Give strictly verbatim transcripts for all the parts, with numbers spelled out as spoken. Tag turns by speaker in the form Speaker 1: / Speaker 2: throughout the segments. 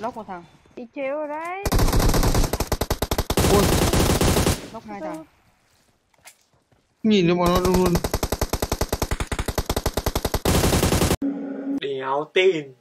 Speaker 1: Lóc một thằng.
Speaker 2: Chị chịu rồi đấy.
Speaker 3: Ôi.
Speaker 1: Lóc hai thằng.
Speaker 3: Nhìn cho bọn nó luôn.
Speaker 4: Đéo tin.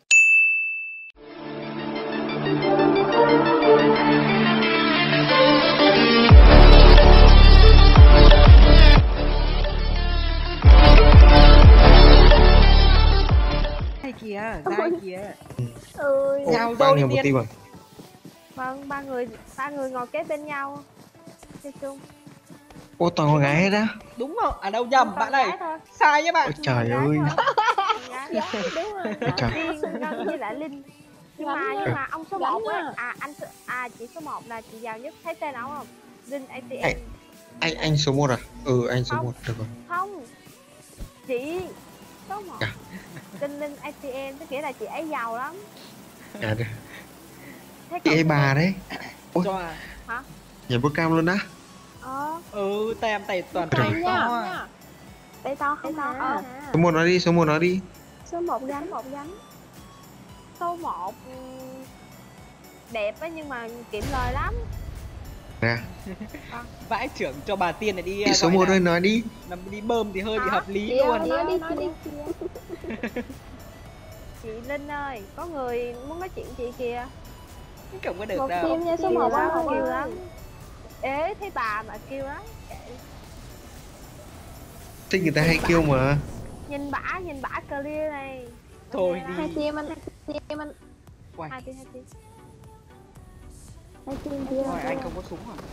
Speaker 1: Ai kìa, ra ai kìa.
Speaker 2: Ừ.
Speaker 1: Nhào
Speaker 3: ba
Speaker 1: dâu
Speaker 3: người
Speaker 1: đi
Speaker 3: một
Speaker 1: Tiên.
Speaker 3: team à?
Speaker 2: Vâng, ba người ba người ngồi kế bên nhau. Chơi chung.
Speaker 3: Ô toàn con gái hết á.
Speaker 1: Đúng rồi, à đâu nhầm
Speaker 2: Con
Speaker 1: bạn
Speaker 2: gái
Speaker 1: này.
Speaker 2: thôi.
Speaker 1: Sai nhá bạn.
Speaker 3: Ôi trời
Speaker 2: Con
Speaker 3: ơi.
Speaker 2: gái thôi. Con gái. Đúng rồi.
Speaker 3: Ôi trời.
Speaker 2: Tiên, Ngân với lại Linh. Nhưng mà nhưng mà ông số một ấy, à anh số- à chị số một là chị giàu nhất, thấy tên ổng không? Linh a tê em.
Speaker 3: Anh anh số một à? Ừ anh số
Speaker 2: Không.
Speaker 3: một được rồi.
Speaker 2: Không. Chị số một.
Speaker 3: À.
Speaker 2: Linh Linh a tê em tức nghĩa là chị ấy giàu lắm.
Speaker 3: À được.
Speaker 2: Thế
Speaker 3: Chị
Speaker 2: cậu
Speaker 3: ấy
Speaker 2: số
Speaker 3: bà
Speaker 2: một-
Speaker 3: đấy. Ôi.
Speaker 1: Cho à.
Speaker 2: Hả?
Speaker 3: Nhảy bút cam luôn á.
Speaker 2: Ờ.
Speaker 1: Ừ, tay em tay toàn
Speaker 3: Trời.
Speaker 1: tay to.
Speaker 2: Tay to không to. Ờ.
Speaker 3: Số một nó đi, số một nó đi.
Speaker 2: Số một gánh. Số một gánh. Số một đẹp á nhưng mà kiệm lời lắm.
Speaker 3: Nè.
Speaker 1: Vãi trưởng cho bà Tiên này đi.
Speaker 3: Chị số một ơi nói đi.
Speaker 1: Nằm đi bơm thì hơi bị
Speaker 2: Hả?
Speaker 1: hợp lý
Speaker 2: Chị
Speaker 1: luôn.
Speaker 2: ơi, nói đi, nói đi. Chị Linh ơi, có người muốn nói chuyện chị kìa.
Speaker 1: Không có được
Speaker 2: Một
Speaker 1: đâu.
Speaker 2: team nha, số một lắm, kêu lắm. Ế thấy bà mà kêu lắm.
Speaker 3: Thích người ta hay kêu mà.
Speaker 2: Nhìn bả, nhìn bả clear này.
Speaker 1: Thôi
Speaker 2: Hai
Speaker 1: đi.
Speaker 2: team anh, team anh.
Speaker 1: Quay.
Speaker 2: Hai team, hai team. Hai team kia.
Speaker 1: Rồi anh không có súng hả?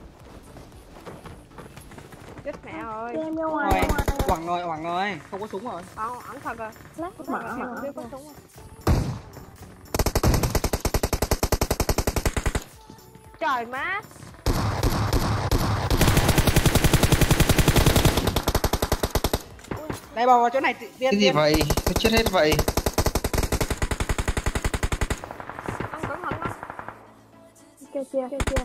Speaker 2: Chết mẹ rồi.
Speaker 1: Rồi, oảng rồi, oảng rồi. Không có súng rồi.
Speaker 2: Ờ, ẩn thật rồi. Lát mở mà không biết có súng rồi. Trời má.
Speaker 1: Đây bò vào chỗ này Tiên.
Speaker 3: Cái gì vậy? Nó chết hết vậy.
Speaker 2: Ông cẩn thận đó. Kia kia kia kia.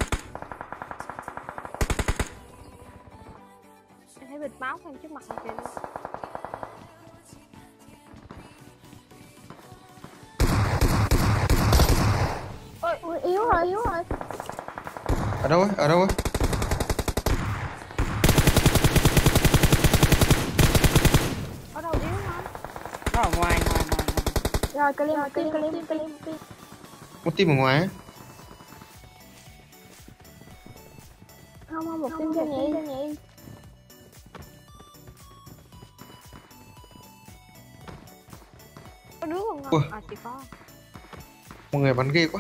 Speaker 2: Em thấy bịt máu không trước mặt này kìa. Ôi, ôi yếu rồi, yếu rồi.
Speaker 3: Ở đâu ấy? Ở đâu ấy?
Speaker 2: Ở đâu yếu hả?
Speaker 1: Nó ở ngoài, ngoài, ngoài.
Speaker 2: Rồi, clear, một team, clear, một team, một team.
Speaker 3: Một team ở ngoài á.
Speaker 2: Không, không, một team cho nhị, cho nhị. Có đứa không
Speaker 3: Ủa?
Speaker 2: ngon? À, chị có.
Speaker 3: Mọi người bắn ghê quá.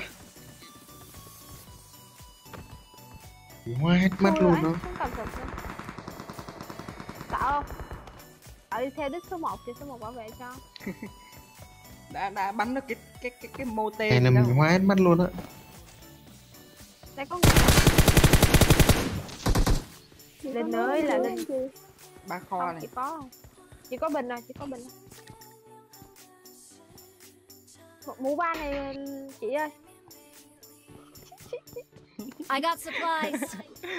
Speaker 3: Hoa hết mắt
Speaker 2: Thôi
Speaker 3: luôn
Speaker 2: rồi,
Speaker 3: đó.
Speaker 2: không cầm sụp nữa. Sợ không? Sợ đi theo đích số một thì số một bảo vệ cho.
Speaker 1: Đã đã bắn được cái cái cái cái mô tê.
Speaker 3: Này là mình hoa hết mắt luôn á.
Speaker 2: Đây có người. Linh ơi là Linh.
Speaker 1: Ba kho
Speaker 2: Không,
Speaker 1: này.
Speaker 2: chị có không? Chị có bình rồi, chị có bình rồi. Một mũ ba này chị ơi.
Speaker 5: I got supplies.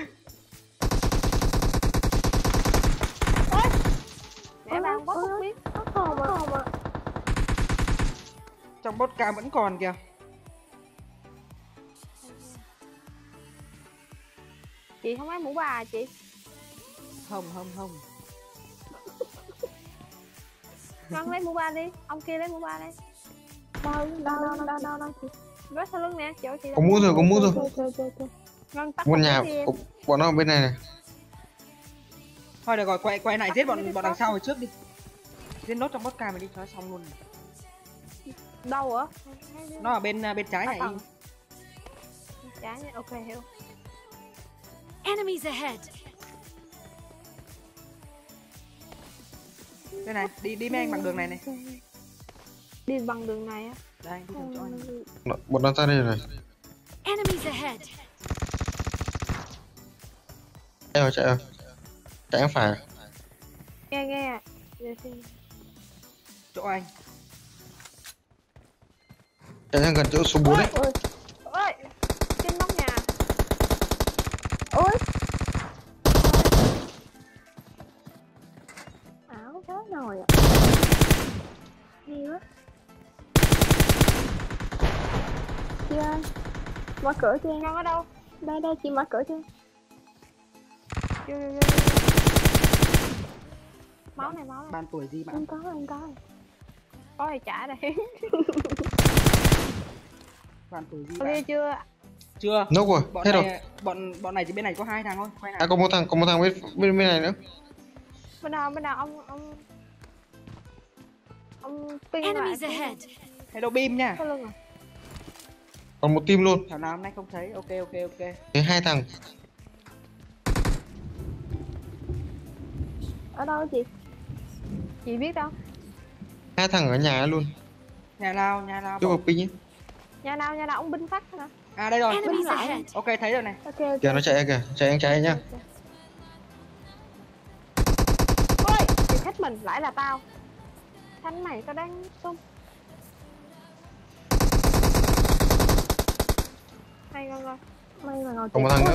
Speaker 2: Ôi. Mẹ bạn bóp không biết. Bóp hồn à. Hồn à.
Speaker 1: Trong bot cam vẫn còn kìa.
Speaker 2: Chị không lấy mũ ba à chị?
Speaker 1: Không, không, không.
Speaker 2: Ngân lấy mũ ba đi, ông kia lấy mũ ba đây. Đâu, đâu, đâu, đâu, đâu, đâu chị. Vết sau lưng nè, chỗ chị.
Speaker 3: Có mũ rồi, có mũ rồi.
Speaker 2: Ngân tắt
Speaker 3: Một
Speaker 2: một
Speaker 3: nhà,
Speaker 2: cái đi em.
Speaker 3: bọn nó ở bên này này.
Speaker 1: Thôi được rồi, quay quay lại giết bọn bọn đằng sau rồi trước đi. Giết nốt trong bot cam này đi cho nó xong luôn.
Speaker 2: Đâu hả?
Speaker 1: Nó ở bên bên trái này.
Speaker 2: Trái nha, ok hiểu.
Speaker 5: Enemies ahead.
Speaker 1: Đây này, đi đi với anh bằng đường này này.
Speaker 2: Đi bằng đường này á.
Speaker 1: Đây, đi đường cho anh.
Speaker 3: Nó- Bọn nó ra đây rồi.
Speaker 5: Enemies ahead.
Speaker 3: Chạy rồi, chạy rồi. Chạy em phải.
Speaker 2: Nghe nghe. Để xin.
Speaker 1: Chỗ anh.
Speaker 3: Chạy sang gần chỗ số bốn đấy.
Speaker 2: Ôi. Ôi. Trên nóc nhà. Ôi. Áo thế nồi ạ. Hay quá. Chiếu
Speaker 4: ơi. Mở cửa cho em.
Speaker 2: Ngon ở đâu?
Speaker 4: Đây đây chị mở cửa cho em.
Speaker 2: Vô, vô, vô, vô. Máu này, máu này.
Speaker 1: Bạn tuổi gì bạn?
Speaker 4: Em có em có.
Speaker 2: Có thì trả đây.
Speaker 1: Bạn tuổi gì
Speaker 2: Ok
Speaker 1: bạn?
Speaker 2: chưa?
Speaker 1: Chưa.
Speaker 3: Nốc rồi,
Speaker 1: Bọn
Speaker 3: hết rồi.
Speaker 1: này bọn bọn này thì bên này có hai thằng thôi, quay
Speaker 3: À
Speaker 1: nào.
Speaker 3: có một thằng, có một thằng bên bên, bên này nữa.
Speaker 2: Bên nào, bên nào ông ông ông ping lại
Speaker 5: Enemies
Speaker 2: cái
Speaker 5: ahead.
Speaker 1: Hello Bim nha.
Speaker 2: cái lưng à?
Speaker 3: Còn một team luôn.
Speaker 1: Thảo nào hôm nay không thấy. Ok ok ok.
Speaker 3: Thế hai thằng.
Speaker 4: Ở đâu chị?
Speaker 2: Chị biết đâu?
Speaker 3: Hai thằng ở nhà luôn.
Speaker 1: Nhà nào, nhà nào.
Speaker 3: Chưa
Speaker 1: bỏ-
Speaker 3: bật ping nhé.
Speaker 2: Nhà nào, nhà nào ông binh phát hả?
Speaker 1: À đây rồi.
Speaker 5: Enemies
Speaker 4: lại.
Speaker 5: ahead.
Speaker 1: Ok thấy rồi này.
Speaker 4: Ok ok.
Speaker 3: Kìa nó chạy kìa, chạy anh chạy nhá.
Speaker 2: Ôi, chị khách mình lại là tao. Thanh mày có đang tung. Hay ngon rồi.
Speaker 4: May mà ngồi
Speaker 3: Còn một
Speaker 4: tiếp.
Speaker 3: thằng nữa.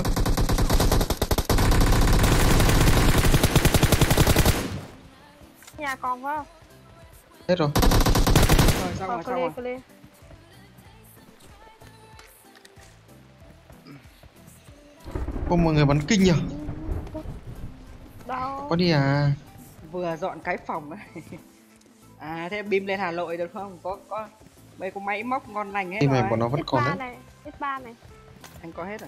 Speaker 2: Nhà còn phải không?
Speaker 3: Hết rồi.
Speaker 1: Rồi xong
Speaker 2: Ờ,
Speaker 1: rồi xong
Speaker 2: clear,
Speaker 1: rồi.
Speaker 2: clear.
Speaker 3: Ô mọi người bắn kinh nhỉ.
Speaker 2: Đâu?
Speaker 3: Có đi à.
Speaker 1: Vừa dọn cái phòng ấy. À thế Bim lên Hà Nội được không? Có có đây có máy móc ngon lành hết
Speaker 3: Team
Speaker 1: rồi.
Speaker 3: này bọn nó vẫn còn
Speaker 2: X ba
Speaker 3: đấy.
Speaker 2: này, X ba này.
Speaker 1: Anh có hết rồi.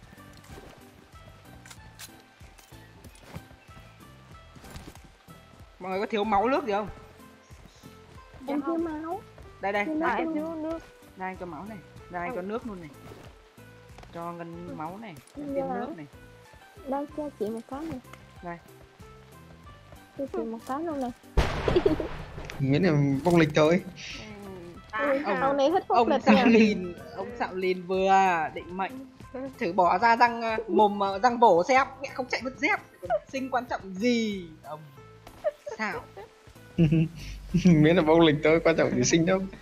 Speaker 1: Mọi người có thiếu máu nước gì không?
Speaker 2: Dạ
Speaker 4: Em
Speaker 2: không.
Speaker 4: chưa máu.
Speaker 1: Đây đây,
Speaker 4: Thiếu
Speaker 1: đây,
Speaker 2: À,
Speaker 4: máu.
Speaker 2: em thiếu nước.
Speaker 1: đây anh cho máu này. Đây anh cho nước luôn này. Cho ngân máu này, cho
Speaker 4: Dạ.
Speaker 1: thêm nước này.
Speaker 4: Đây cho chị một cái này.
Speaker 1: Đây.
Speaker 4: Cho chị một cái luôn này.
Speaker 3: Miễn là vong lịch thôi.
Speaker 2: À,
Speaker 4: Ui,
Speaker 1: ông-
Speaker 4: ông này thích phúc
Speaker 1: Ông
Speaker 4: lịch
Speaker 1: Sạo
Speaker 4: nha.
Speaker 1: Lìn, ông Sạo Lìn vừa định mệnh thử bỏ ra răng ờ, mồm ờ, răng bổ xem mẹ không chạy mất dép còn sinh quan trọng gì ông Sạo.
Speaker 3: Miễn là vong lịch thôi, quan trọng gì sinh đâu.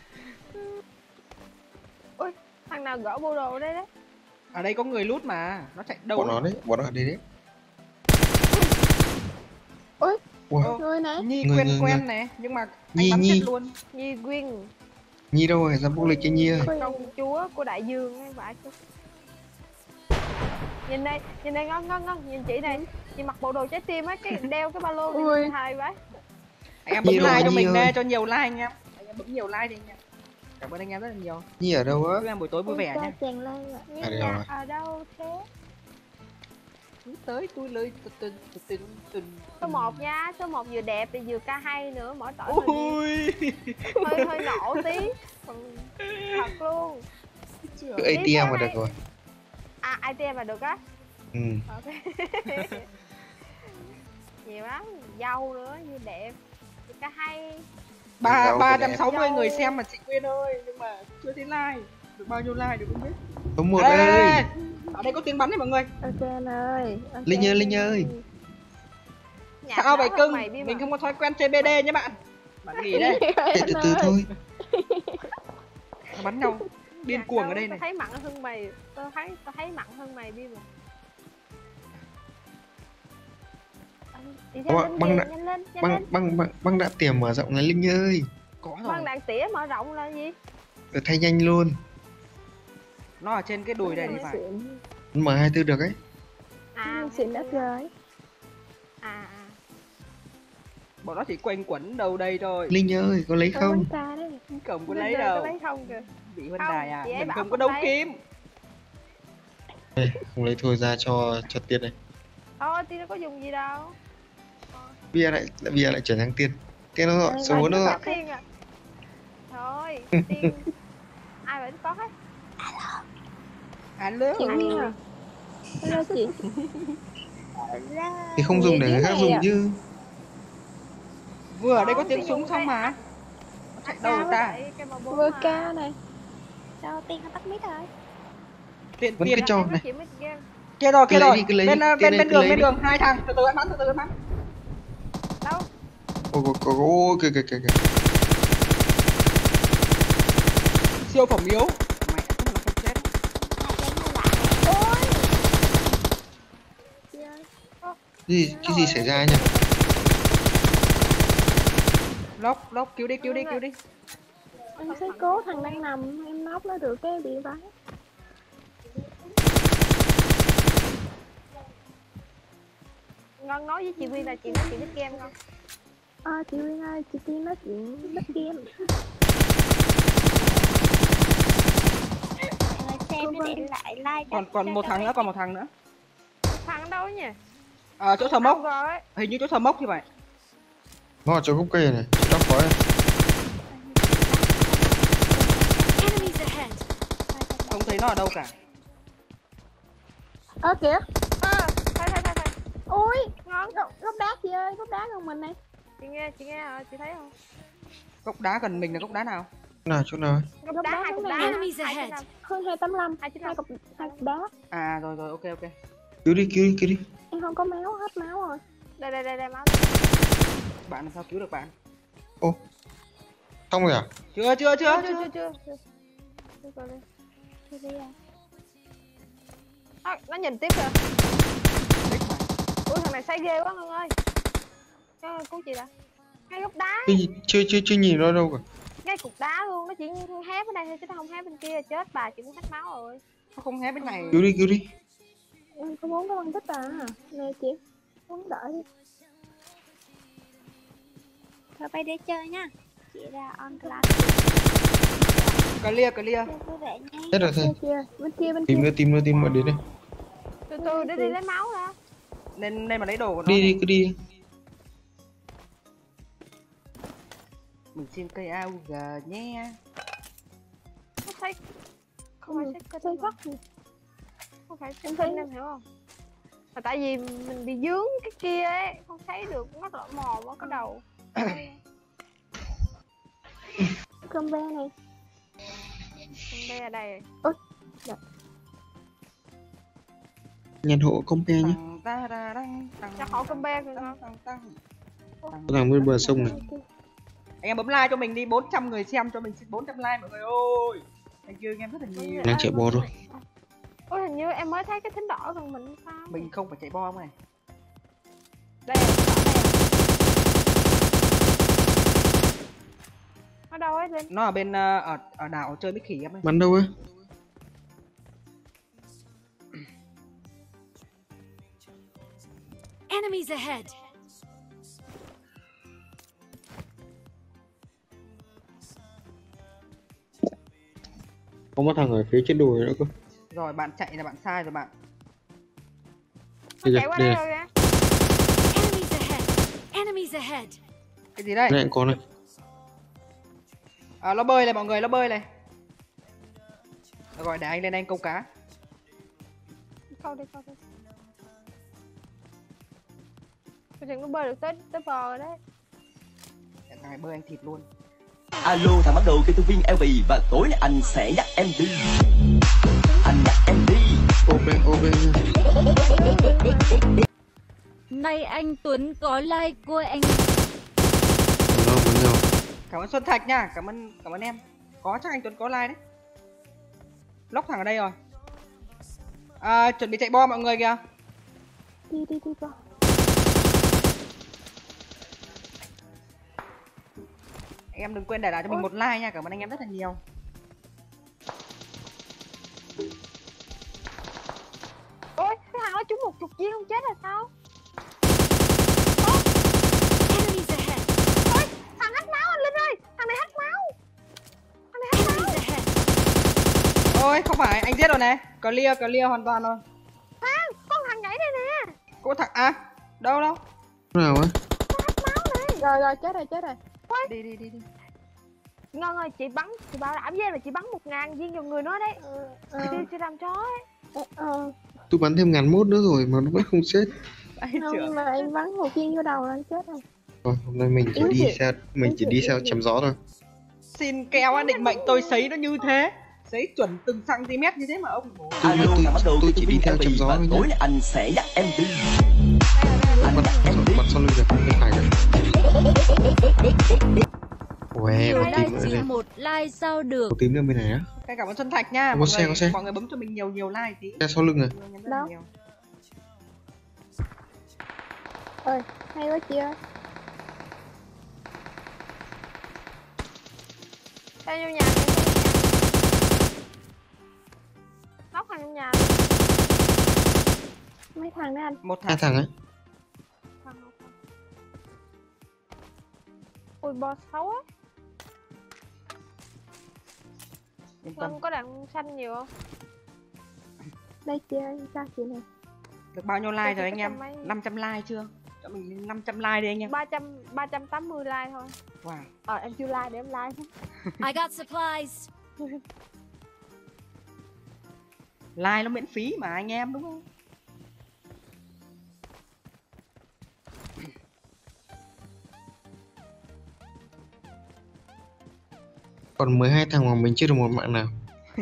Speaker 2: ui, thằng nào gỡ bộ đồ đây đấy?
Speaker 1: Ở đây có người lút mà nó chạy đâu
Speaker 3: Bọn
Speaker 1: ấy.
Speaker 3: nó đấy, bọn nó ở đây đấy.
Speaker 4: Ui,
Speaker 3: Wow.
Speaker 4: người này.
Speaker 1: Nhi
Speaker 3: Người,
Speaker 1: quen
Speaker 3: người,
Speaker 1: quen
Speaker 3: người.
Speaker 1: này nhưng mà anh
Speaker 3: Nhi,
Speaker 1: bắn
Speaker 3: Nhi.
Speaker 1: chết luôn.
Speaker 2: Nhi Quyên,
Speaker 3: Nhi đâu rồi, ra vong lịch cho Nhi ơi.
Speaker 2: công chúa của đại dương ấy vãi chứ. Nhìn đây, nhìn đây ngon ngon ngon, nhìn chị này, chị mặc bộ đồ trái tim á, cái đeo cái ba lô
Speaker 4: Ui.
Speaker 2: này hài vãi.
Speaker 1: Anh em bấm
Speaker 3: Nhi
Speaker 1: like
Speaker 3: ơi,
Speaker 1: cho
Speaker 3: Nhi
Speaker 1: mình
Speaker 3: ơi.
Speaker 1: nè, cho nhiều like anh em. Anh em bấm nhiều like đi anh em. Cảm ơn anh em rất là nhiều.
Speaker 3: Nhi ở đâu á?
Speaker 1: Chúc em buổi tối vui vẻ
Speaker 4: Em
Speaker 1: nhé.
Speaker 4: cho chàng lên ạ.
Speaker 2: Nhưng
Speaker 3: À, đây
Speaker 2: nhà
Speaker 3: rồi.
Speaker 2: ở đâu thế?
Speaker 1: Tới tôi lời tình tình tình tình.
Speaker 2: Số một nha, số một vừa đẹp thì vừa ca hay nữa, mỗi tội hơi,
Speaker 1: Ui.
Speaker 2: hơi hơi nổ tí. Ừ, thật luôn.
Speaker 3: Cứ a tê em mà được rồi.
Speaker 2: À, i tê em là được á.
Speaker 3: Ừ.
Speaker 2: Ok. Nhiều lắm, dâu nữa, như đẹp, vừa ca hay.
Speaker 1: Ba
Speaker 3: Dâu
Speaker 1: ba
Speaker 3: của
Speaker 1: trăm
Speaker 3: đẹp.
Speaker 1: sáu mươi
Speaker 2: Dâu.
Speaker 1: người xem mà chị Quyên ơi nhưng mà chưa thấy like được bao nhiêu like được không biết.
Speaker 3: Số một
Speaker 1: Đây, đây, đây,
Speaker 3: ơi.
Speaker 1: đây. Ở đây có tiếng bắn đấy mọi người.
Speaker 4: Ok anh ơi. Ok.
Speaker 3: Linh ơi, Linh ơi.
Speaker 2: Nhạc
Speaker 1: Sao
Speaker 2: đỡ
Speaker 1: vậy
Speaker 2: hơn
Speaker 1: cưng?
Speaker 2: mày đi
Speaker 1: Mình
Speaker 2: mà.
Speaker 1: không có thói quen chơi bê đê nhé bạn. Bạn nghỉ đây.
Speaker 3: Chạy từ từ thôi.
Speaker 1: Bắn nhau điên
Speaker 2: Nhạc
Speaker 1: cuồng
Speaker 2: đâu,
Speaker 1: ở đây
Speaker 2: tao
Speaker 1: này.
Speaker 2: thấy mặn hơn mày, tao thấy tao thấy mặn hơn mày đi mà. Đi
Speaker 3: Băng-
Speaker 2: nhanh
Speaker 3: băng
Speaker 2: lên,
Speaker 3: đã-
Speaker 2: nhanh lên, nhanh
Speaker 3: Băng
Speaker 2: lên.
Speaker 3: băng băng băng đã tiềm mở rộng này Linh ơi.
Speaker 1: Có rồi.
Speaker 2: Băng đạn tỉa mở rộng là gì?
Speaker 3: Được thay nhanh luôn.
Speaker 1: Nó ở trên cái đùi này thì phải.
Speaker 4: Xịn.
Speaker 3: M hai mươi tư được ấy.
Speaker 2: À,
Speaker 4: Xịn đất rồi.
Speaker 2: à, à.
Speaker 1: Bọn nó chỉ quanh quẩn đâu đây thôi.
Speaker 3: Linh ơi, có lấy
Speaker 4: Có
Speaker 3: không?
Speaker 4: bánh ca đấy.
Speaker 1: Không có
Speaker 2: Linh
Speaker 1: lấy
Speaker 2: ơi,
Speaker 1: đâu.
Speaker 2: có lấy không kìa?
Speaker 1: Bị Huân
Speaker 2: Không,
Speaker 1: Đài à.
Speaker 2: chị ấy
Speaker 1: Mình
Speaker 2: bảo
Speaker 1: không có
Speaker 2: không
Speaker 1: đấu
Speaker 2: lấy.
Speaker 1: kiếm.
Speaker 3: Đây, không lấy thôi ra cho cho Tiên này.
Speaker 2: Thôi, tí nó có dùng gì đâu.
Speaker 3: Bia lại lại bia lại chuyển sang Tiên. Tiên nó gọi
Speaker 4: Đây,
Speaker 3: số
Speaker 4: đây,
Speaker 3: bốn nó
Speaker 2: Có
Speaker 3: gọi.
Speaker 2: tiên à. Thôi, tiên. Ai vẫn có hết.
Speaker 1: Alo.
Speaker 4: Chị Nguyên à. Hello chị.
Speaker 3: Thì không dùng để người khác dùng chứ.
Speaker 1: Vừa ở đây có
Speaker 2: Không,
Speaker 1: tiếng
Speaker 2: thì
Speaker 1: súng
Speaker 2: dùng
Speaker 1: xong
Speaker 2: cái
Speaker 1: mà.
Speaker 2: ác-
Speaker 1: Nó chạy
Speaker 2: ác
Speaker 1: đâu
Speaker 2: cao với
Speaker 1: ta?
Speaker 2: lại cái màu bốn
Speaker 4: Vừa
Speaker 2: mà.
Speaker 4: ca này.
Speaker 5: Cho tiên nó tắt mic rồi.
Speaker 1: Tiện
Speaker 3: Vẫn
Speaker 1: tiện.
Speaker 3: cứ cho
Speaker 2: Em nói
Speaker 3: này.
Speaker 2: chuyện với game.
Speaker 1: Kia rồi
Speaker 3: Cứ
Speaker 1: kia
Speaker 3: lấy
Speaker 1: rồi.
Speaker 3: đi, cứ lấy
Speaker 1: Bên
Speaker 3: đi.
Speaker 1: ờ,
Speaker 3: Tiên
Speaker 1: bên
Speaker 3: ơi,
Speaker 1: bên
Speaker 3: cứ
Speaker 1: đường
Speaker 3: lấy
Speaker 1: bên
Speaker 3: đi.
Speaker 1: đường hai thằng từ từ em bắn từ từ em bắn.
Speaker 2: Đâu?
Speaker 3: Ôi ôi ôi ôi kìa kìa kìa kìa.
Speaker 1: Siêu phẩm yếu. Mẹ không là không chết.
Speaker 3: Gì cái gì xảy ra nhỉ?
Speaker 1: Lốc lốc cứu đi cứu đi cứu đi.
Speaker 4: Em sẽ cố thằng đang nằm. Em móc nó được cái bị bắn.
Speaker 2: Ngon nói với chị Quyên là chị nói chuyện thích game không?
Speaker 4: Ờ chị Quyên ơi, chị Quyên nói chuyện thích game.
Speaker 5: Người xem nó để lại like.
Speaker 1: Còn còn một thằng nữa, còn một thằng nữa.
Speaker 2: Thằng đâu nhỉ?
Speaker 1: Ờ chỗ thờ mốc.
Speaker 2: Rồi.
Speaker 1: Hình như chỗ thờ mốc thì phải.
Speaker 3: Nó ở chỗ gốc cây này, chỗ đắp khói này.
Speaker 1: Không thấy nó ở đâu cả.
Speaker 4: Ơ kìa.
Speaker 2: Ờ, thôi thôi thôi thôi.
Speaker 4: Ui,
Speaker 2: Ngon.
Speaker 4: gốc, gốc đá chị ơi, gốc đá gần mình này.
Speaker 2: Chị nghe, chị nghe rồi, chị thấy không?
Speaker 1: Gốc đá gần mình là gốc đá nào?
Speaker 3: Nào chỗ nào ấy?
Speaker 2: Gốc
Speaker 4: Gốc
Speaker 2: đá
Speaker 4: đá
Speaker 2: hai cục
Speaker 4: hướng
Speaker 2: đá.
Speaker 4: này.
Speaker 2: hai năm.
Speaker 4: Hơn hai tám lăm,
Speaker 2: Hai chín
Speaker 4: hai
Speaker 2: năm.
Speaker 4: cục hai cục đá.
Speaker 1: À rồi rồi, ok ok.
Speaker 3: Cứu đi, cứu đi, cứu đi.
Speaker 4: Em không có máu, hết máu rồi.
Speaker 2: Đây đây đây đây máu.
Speaker 1: Bạn làm sao cứu được bạn?
Speaker 3: Ô, xong rồi à?
Speaker 1: Chưa chưa chưa
Speaker 2: Chưa
Speaker 1: chưa.
Speaker 2: chưa chưa. Chưa rồi đi.
Speaker 5: Chưa đi à?
Speaker 2: Nó, nó nhìn tiếp kìa.
Speaker 1: Thích mà.
Speaker 2: Ui thằng này say ghê quá Ngân ơi. Ngân ơi cứu chị đã. Ngay gốc đá.
Speaker 3: Cái gì? Chưa chưa chưa nhìn nó đâu cả.
Speaker 2: Ngay cục đá luôn, nó chỉ hé bên đây thôi chứ nó không hé bên kia. Chết bà, chị cũng hết máu rồi.
Speaker 1: Nó không hé bên này.
Speaker 3: Cứu đi, cứu đi.
Speaker 4: Em có muốn có băng tích à? Nè chị, muốn đợi đi.
Speaker 5: Thôi bay để chơi nha. Chị ra on class.
Speaker 1: Clear clear.
Speaker 5: Chơi vui vẻ nha.
Speaker 3: Hết rồi
Speaker 4: Bên
Speaker 3: thôi.
Speaker 4: kia, bên kia, bên kia.
Speaker 3: Tìm nữa, tìm nữa, tìm nữa, đến đây.
Speaker 2: Từ từ để đi lấy máu ra.
Speaker 1: Nên nên mà lấy đồ của nó.
Speaker 3: Đi
Speaker 1: này.
Speaker 3: đi, cứ đi.
Speaker 1: Mình xin cây a u giê nhé.
Speaker 2: Không thấy. Không phải xếp
Speaker 4: Xây
Speaker 2: kênh.
Speaker 4: góc gì?
Speaker 2: Không phải xếp kênh em hiểu không? Mà tại vì mình bị dướng cái kia ấy, không thấy được, nó lỡ mò vào cái đầu.
Speaker 4: Combe này.
Speaker 2: Còn đây ở đây.
Speaker 4: Ôi, dạ.
Speaker 3: Nhàn hộ compe nhé.
Speaker 1: Tăng ta ra đăng tăng.
Speaker 2: Cho họ combe kìa ngon.
Speaker 1: Tăng tăng.
Speaker 3: Có thằng bên bờ sông này.
Speaker 1: Anh em bấm like cho mình đi, bốn trăm người xem cho mình xin bốn trăm like mọi người ơi. Thank you anh em rất là nhiều.
Speaker 3: Đang chạy bò rồi.
Speaker 2: Ôi hình như em mới thấy cái thính đỏ gần mình sao?
Speaker 1: Mình không phải chạy bom này.
Speaker 2: Đây à, đỏ đây à. Ở đâu ấy Linh?
Speaker 1: Nó ở bên ờ, ở ở đảo chơi mấy khỉ em ơi.
Speaker 3: Bắn đâu ấy?
Speaker 6: Enemies ahead.
Speaker 3: Có một thằng ở phía trên đồi nữa cơ.
Speaker 1: Rồi bạn chạy là bạn sai rồi bạn.
Speaker 2: Nó
Speaker 3: Đây
Speaker 2: chạy qua
Speaker 3: kìa,
Speaker 2: đây
Speaker 3: đây.
Speaker 2: rồi kìa.
Speaker 6: Enemies ahead. Enemies ahead.
Speaker 1: Cái gì đây?
Speaker 3: Này cũng có này.
Speaker 1: À, nó bơi này mọi người, nó bơi này. Rồi để anh lên anh câu cá.
Speaker 2: Câu đi, câu đi. Tôi chừng nó bơi được tới tới bờ rồi đấy.
Speaker 1: Để thằng này bơi anh thịt luôn.
Speaker 7: Alo thằng bắt đầu kêu tôi viên lờ vê và tối nay anh sẽ dắt em đi. Anh dắt em đi.
Speaker 3: ô bê ô bê nha.
Speaker 6: Nay anh Tuấn có like của anh.
Speaker 3: Nó với nhau.
Speaker 1: Cảm ơn Xuân Thạch nha, cảm ơn cảm ơn em. Có chắc anh Tuấn có like đấy. Lóc thằng ở đây rồi. À, chuẩn bị chạy bom mọi người kìa.
Speaker 4: Đi đi đi vào.
Speaker 1: Em đừng quên để lại cho mình một like nha, cảm ơn anh em rất là nhiều.
Speaker 2: Ôi, cái thằng nó trúng một chục viên không chết là sao?
Speaker 6: Enemies ahead.
Speaker 2: Ôi, thằng hết máu anh Linh ơi, thằng này hết máu. Thằng này hết máu.
Speaker 6: Enemies ahead.
Speaker 1: Ôi, không phải, anh giết rồi này. Clear, clear hoàn toàn rồi.
Speaker 2: Khoan, con thằng nhảy đây nè.
Speaker 1: Có thằng à? Đâu đâu?
Speaker 3: Nào ấy?
Speaker 2: Nó hết máu này.
Speaker 4: Rồi rồi, chết rồi, chết rồi.
Speaker 1: Đi đi đi đi.
Speaker 2: Ngân ơi, chị bắn, chị bảo đảm với em là chị bắn một ngàn viên vào người nó đấy.
Speaker 4: Ờ,
Speaker 2: Chị, chị làm chó ấy.
Speaker 4: ờ,
Speaker 3: Tôi bắn thêm ngàn mốt nữa rồi mà nó vẫn không chết.
Speaker 1: Anh
Speaker 4: không,
Speaker 1: trưởng.
Speaker 4: nhưng mà anh bắn một viên vô đầu là anh chết rồi.
Speaker 3: Thôi, hôm nay mình chỉ
Speaker 4: Yếu
Speaker 3: đi
Speaker 4: thiệt.
Speaker 3: theo mình chỉ đi theo chém gió thôi.
Speaker 1: Xin keo á, định mệnh tôi sấy nó như thế. Sấy chuẩn từng cm như thế mà ông bố.
Speaker 3: Tôi-
Speaker 7: Alo
Speaker 3: tôi-
Speaker 7: thằng bắt đầu
Speaker 3: tôi
Speaker 7: kêu
Speaker 3: chỉ
Speaker 7: tôi
Speaker 3: đi
Speaker 7: viên
Speaker 3: theo
Speaker 7: lờ vê
Speaker 3: chém gió
Speaker 7: và
Speaker 3: thôi nhé.
Speaker 7: tối nay anh sẽ dắt em đi. Anh
Speaker 3: Bắn,
Speaker 7: dắt em đi.
Speaker 3: bắn sau lưng kìa, bên phải kìa. Ue,
Speaker 6: Nhiều
Speaker 3: có
Speaker 6: like
Speaker 3: tím nữa
Speaker 6: chỉ
Speaker 3: đây.
Speaker 6: một like sao được.
Speaker 3: Có tím nữa bên này á.
Speaker 1: Cái cảm ơn Xuân Thạch nha.
Speaker 3: Có
Speaker 1: Mọi
Speaker 3: xe,
Speaker 1: người,
Speaker 3: có xe.
Speaker 1: mọi người bấm cho mình nhiều nhiều like tí.
Speaker 3: Xe sau lưng này.
Speaker 1: Cảm ơn em rất là
Speaker 4: Đâu?
Speaker 1: nhiều.
Speaker 4: Ơi, hay quá chị ơi.
Speaker 2: Theo vô nhà, theo vô nhà.
Speaker 4: mấy thằng đấy anh?
Speaker 1: Một
Speaker 3: Hai
Speaker 1: thằng.
Speaker 3: thằng ấy.
Speaker 2: Thằng không. Ui bo xấu á.
Speaker 1: Yên tâm.
Speaker 2: Vâng có đạn xanh nhiều không?
Speaker 4: Đây chị ơi, sao chị này?
Speaker 1: Được bao nhiêu like
Speaker 2: Tôi
Speaker 1: rồi
Speaker 2: chỉ
Speaker 1: anh
Speaker 2: có
Speaker 1: em?
Speaker 2: trăm mấy.
Speaker 1: năm trăm like chưa? Cho mình năm trăm like đi anh em.
Speaker 2: ba trăm ba trăm tám mươi like thôi.
Speaker 1: Wow.
Speaker 2: Ờ em chưa like để em like.
Speaker 6: I got supplies.
Speaker 1: Like nó miễn phí mà anh em đúng không?
Speaker 3: Còn mười hai thằng mà mình chưa được một mạng nào.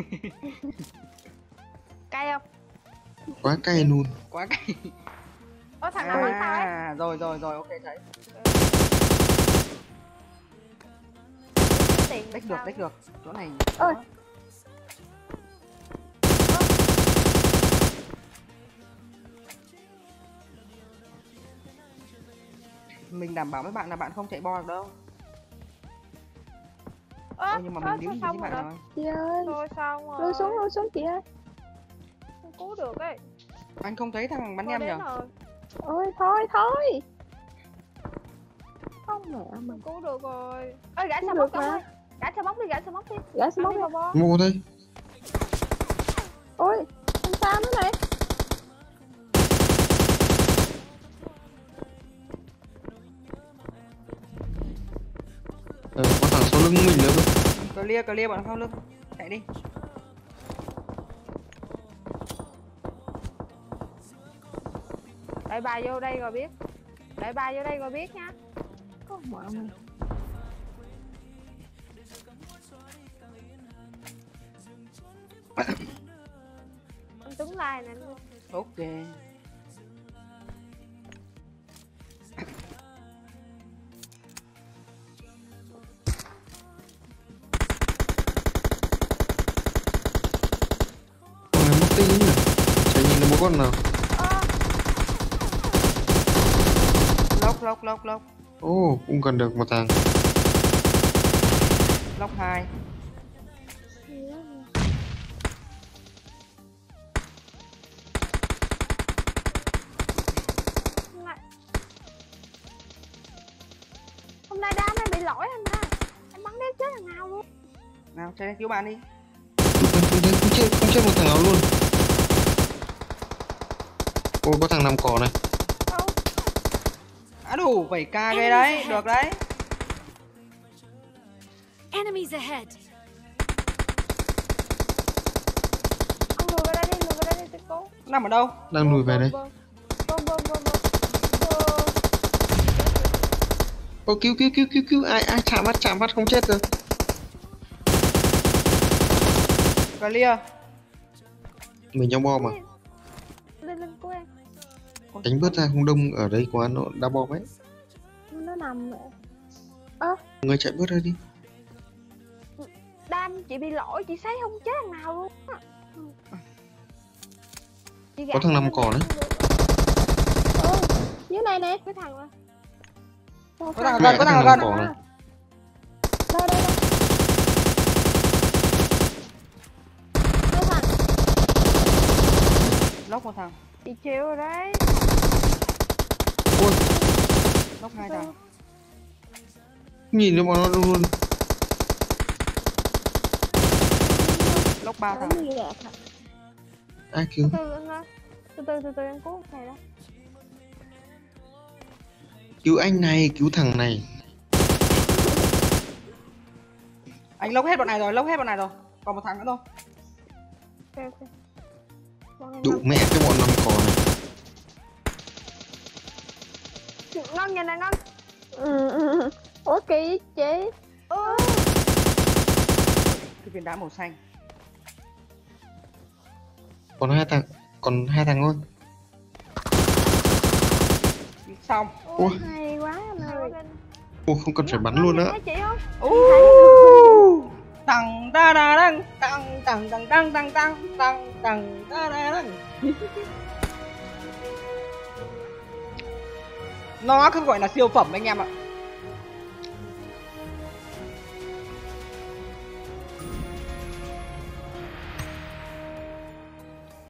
Speaker 2: Cay không?
Speaker 3: Quá cay luôn.
Speaker 1: Quá cay.
Speaker 2: Ơ thằng nào bắn tao ấy?
Speaker 1: À, rồi rồi rồi, ok thấy.
Speaker 2: Tiền
Speaker 1: Đếch được, đếch được. Chỗ này.
Speaker 4: Ôi.
Speaker 1: Đó. Mình đảm bảo với bạn là bạn không chạy bo được đâu.
Speaker 2: Ơ,
Speaker 1: Ôi, nhưng mà mình điếu gì
Speaker 2: xong
Speaker 1: với
Speaker 2: rồi
Speaker 1: bạn
Speaker 2: đó.
Speaker 1: rồi.
Speaker 4: Chị ơi,
Speaker 2: Thôi xong rồi.
Speaker 4: lui xuống, lui xuống chị ơi.
Speaker 2: Không cứu được ấy.
Speaker 1: Anh không thấy thằng bắn
Speaker 2: Thôi
Speaker 1: em
Speaker 2: đến
Speaker 1: nhở?
Speaker 2: rồi.
Speaker 4: Ôi thôi thôi. Không mẹ mình.
Speaker 2: Không cứu được rồi. Ơi gãi
Speaker 4: Cứu
Speaker 2: sao
Speaker 4: được
Speaker 2: móc
Speaker 4: mà.
Speaker 2: ơi. Gãi sao móc đi, gãi sao móc đi.
Speaker 4: Gãi
Speaker 2: Bắn
Speaker 4: sao móc
Speaker 2: đi
Speaker 4: đi.
Speaker 2: vào bo.
Speaker 3: Mua thôi.
Speaker 4: Ôi, làm sao nữa này?
Speaker 3: Ờ, có thằng sau lưng mình nữa cơ.
Speaker 1: Clear, clear bọn sau lưng. Chạy đi.
Speaker 2: Đợi bà vô đây rồi biết. Đợi bà vô đây rồi biết nha.
Speaker 4: Có mẹ mình.
Speaker 2: Anh Tuấn like nè.
Speaker 1: Ok.
Speaker 3: Con này mất tích nhỉ? Chả nhìn được một con nào.
Speaker 1: Lốc, lốc, lốc, lốc.
Speaker 3: Ồ, oh, cũng cần được một thằng.
Speaker 1: Lốc hai.
Speaker 2: Hôm nay Hôm nay đám em bị lỗi anh ha. Em bắn đéo chết thằng nào luôn.
Speaker 1: Nào, chạy đi cứu bạn đi.
Speaker 3: Không, không, thấy- không chết, không chết một thằng nào luôn. Ôi, có thằng nằm cỏ này.
Speaker 2: Đâu?
Speaker 1: À đủ, bảy k ghê đấy, được đấy.
Speaker 6: Enemies ahead.
Speaker 2: Ông lùi vào đây đi, lùi vào đây đi, tôi cố.
Speaker 1: Nằm ở đâu?
Speaker 3: Đang lùi về đây.
Speaker 2: Bơm bơm bơm bơm bơm.
Speaker 3: Ô, cứu, cứu, cứu, cứu, cứu. Ai, ai chạm mắt, chạm mắt không chết rồi.
Speaker 1: Clear.
Speaker 3: Mình trong bom mà.
Speaker 2: Lên lên của em.
Speaker 3: Đánh bớt ra không đông ở đây quá nó đá bom ấy.
Speaker 4: Nó nằm mẹ.
Speaker 3: Người chạy bớt ra đi.
Speaker 2: Đam chị bị lỗi, chị thấy không chết thằng nào luôn á. Chị
Speaker 3: Có
Speaker 2: gạt
Speaker 3: thằng
Speaker 2: nó
Speaker 3: nằm
Speaker 2: lên
Speaker 3: cỏ
Speaker 2: gạt
Speaker 3: đấy.
Speaker 2: không được.
Speaker 4: Ôi, dưới này nè.
Speaker 2: Cái thằng đó.
Speaker 4: Có
Speaker 1: Có thằng ở
Speaker 3: Mẹ,
Speaker 1: gần, có
Speaker 3: cái
Speaker 1: thằng ở
Speaker 3: thằng
Speaker 1: gần.
Speaker 3: nằm cỏ này.
Speaker 4: Đây, đây, đây. Đây thằng.
Speaker 1: Lốc một thằng.
Speaker 2: Chị chịu rồi đấy.
Speaker 3: Ôi,
Speaker 1: Lốc hai thằng.
Speaker 3: nhìn cho bọn nó luôn luôn.
Speaker 1: Lốc ba
Speaker 4: Nó
Speaker 1: thằng.
Speaker 4: như đẹp hả?
Speaker 3: Ai cứu?
Speaker 2: Từ từ anh ơi. Từ từ từ từ em cứu thầy đó.
Speaker 3: Cứu anh này, cứu thằng này.
Speaker 1: Anh lốc hết bọn này rồi, lốc hết bọn này rồi. Còn một thằng nữa thôi.
Speaker 2: Ok ok. Bọn em
Speaker 3: Dụ mẹ cái bọn nằm cỏ này.
Speaker 2: ngon. Ngon nhìn này ngon.
Speaker 4: Ừ, ừ, ừ. Ủa kỳ chị.
Speaker 2: Ừ.
Speaker 1: Cái viên đá màu xanh.
Speaker 3: Còn hai thằng, còn hai thằng thôi.
Speaker 1: Xong.
Speaker 3: Ôi,
Speaker 4: Hay quá anh ơi.
Speaker 3: ôi không cần phải bắn luôn nữa.
Speaker 2: Thấy chị không?
Speaker 1: Uh, tằng ta da đăng, tằng tằng tằng tằng tằng tằng tằng tằng ta da đăng. Nó cứ gọi là siêu phẩm anh em ạ.